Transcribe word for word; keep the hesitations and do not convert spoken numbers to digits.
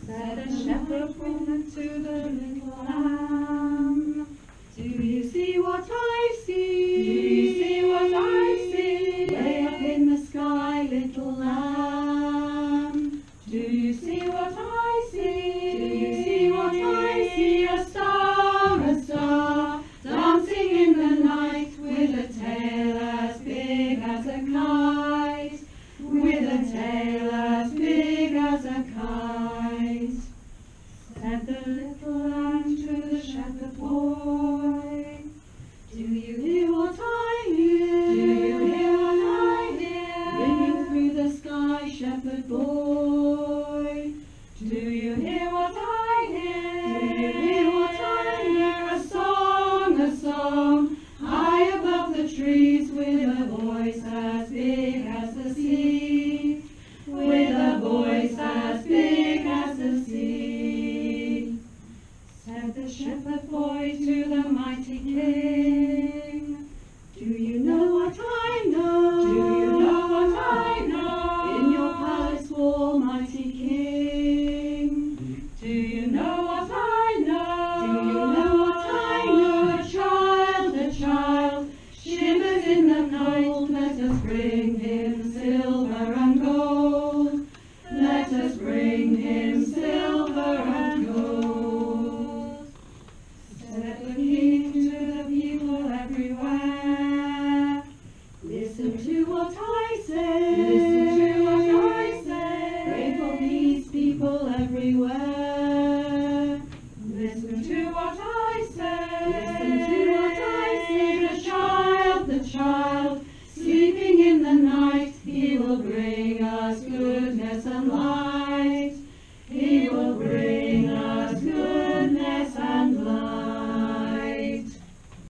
Said the shepherd woman to the little lamb, do you see what I see? Do you see what I see? Way up in the sky, little lamb. Do you see what I see? Do you see what I see? A star, a star, dancing in the night, with a tail as big as a kite, with a tail as big as a kite. Said the little lamb to the shepherd boy, do you hear what I hear? Do you hear what I hear? Ringing through the sky, shepherd boy. Do you hear what I hear? Do you hear what I hear? A song, a song, high above the trees, with a voice as big as the sea, with a voice as big as the sea. Said the shepherd boy to the mighty king, do you know what I know? Do you know what I know? In your palace wall, mighty king. Do you know what I know? Do you know what I know? A child, a child, shimmers in the cold. Let us bring him silver and gold. Let us bring him silver and gold. Said the king to the people everywhere, listen to what I say. Listen to what I say. Pray for these people everywhere.